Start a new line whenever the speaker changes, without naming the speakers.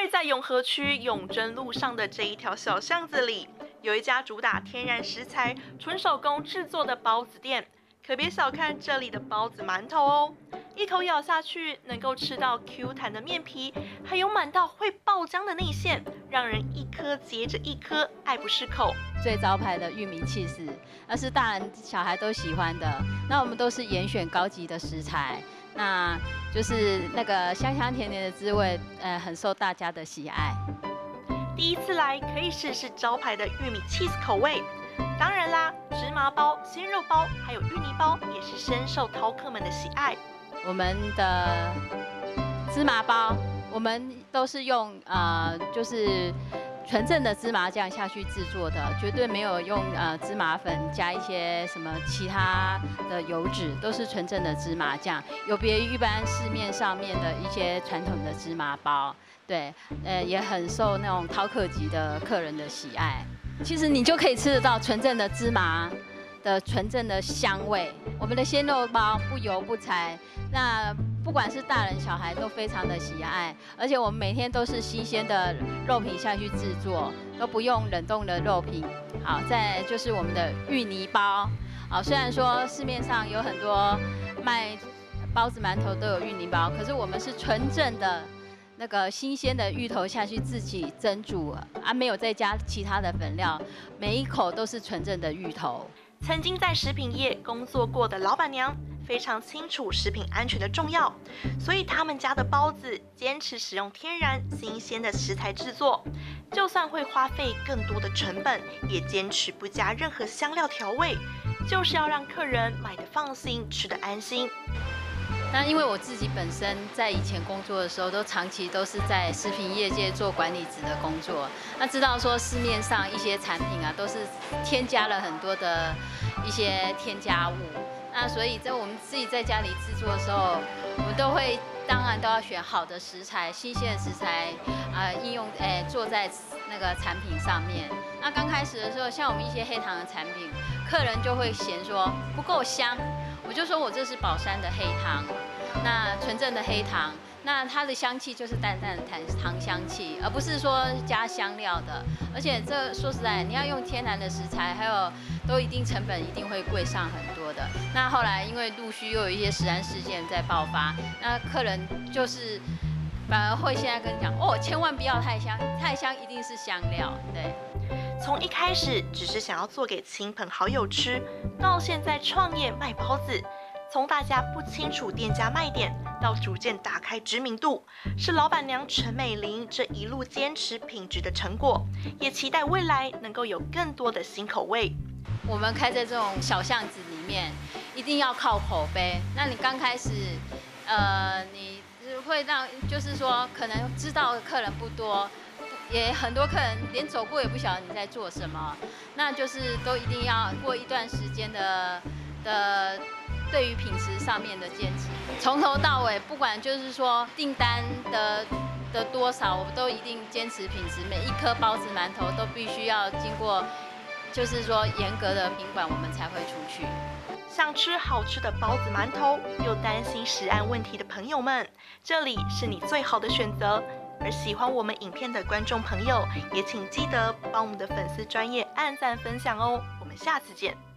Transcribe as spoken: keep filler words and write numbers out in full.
位在永和区永贞路上的这一条小巷子里，有一家主打天然食材、纯手工制作的包子店。可别小看这里的包子馒头哦，一口咬下去，能够吃到 Q 弹的面皮，还有满到会爆浆的内馅，让人一颗接着一颗，爱不释口。
最招牌的玉米起司，那是大人小孩都喜欢的。那我们都是严选高级的食材，那就是那个香香甜甜的滋味，呃，很受大家的喜爱。
第一次来可以试试招牌的玉米 cheese 口味。当然啦，芝麻包、鲜肉包还有芋泥包也是深受饕客们的喜爱。
我们的芝麻包，我们都是用呃，就是纯正的芝麻酱下去制作的，绝对没有用呃芝麻粉加一些什么其他的油脂，都是纯正的芝麻酱，有别于一般市面上面的一些传统的芝麻包。对，呃，也很受那种饕客级的客人的喜爱。其实你就可以吃得到纯正的芝麻的纯正的香味。我们的鲜肉包不油不柴，那不管是大人小孩都非常的喜爱，而且我们每天都是新鲜的肉品下去制作，都不用冷冻的肉品。好，再来就是我们的芋泥包。好，虽然说市面上有很多卖包子馒头都有芋泥包，可是我们是纯正的。那个新鲜的芋头下去自己蒸煮啊，没有再加其他的粉料，每一口都是纯正的芋头。
曾经在食品业工作过的老板娘非常清楚食品安全的重要，所以他们家的包子坚持使用天然新鲜的食材制作，就算会花费更多的成本，也坚持不加任何香料调味，就是要让客人买得放心，吃得安心。
那因为我自己本身在以前工作的时候，都长期都是在食品业界做管理职的工作。那知道说市面上一些产品啊，都是添加了很多的一些添加物。那所以在我们自己在家里制作的时候，我们都会当然都要选好的食材、新鲜的食材啊、呃，应用诶、呃、做在那个产品上面。那刚开始的时候，像我们一些黑糖的产品，客人就会嫌说不够香。我就说我这是宝山的黑糖，那纯正的黑糖，那它的香气就是淡淡的糖糖香气，而不是说加香料的。而且这说实在，你要用天然的食材，还有都一定成本一定会贵上很多的。那后来因为陆续又有一些食安事件在爆发，那客人就是反而会现在跟你讲，哦，千万不要太香，太香一定是香料，对。
从一开始只是想要做给亲朋好友吃，到现在创业卖包子，从大家不清楚店家卖点，到逐渐打开知名度，是老板娘陈美玲这一路坚持品质的成果，也期待未来能够有更多的新口味。
我们开在这种小巷子里面，一定要靠口碑。那你刚开始，呃，你会让就是说，可能知道的客人不多。也很多客人连走过也不晓得你在做什么，那就是都一定要过一段时间的的对于品质上面的坚持，从头到尾，不管就是说订单的的多少，我们都一定坚持品质，每一颗包子馒头都必须要经过，就是说严格的品管，我们才会出去。
想吃好吃的包子馒头，又担心食安问题的朋友们，这里是你最好的选择。而喜欢我们影片的观众朋友，也请记得帮我们的粉丝专页按赞分享哦。我们下次见。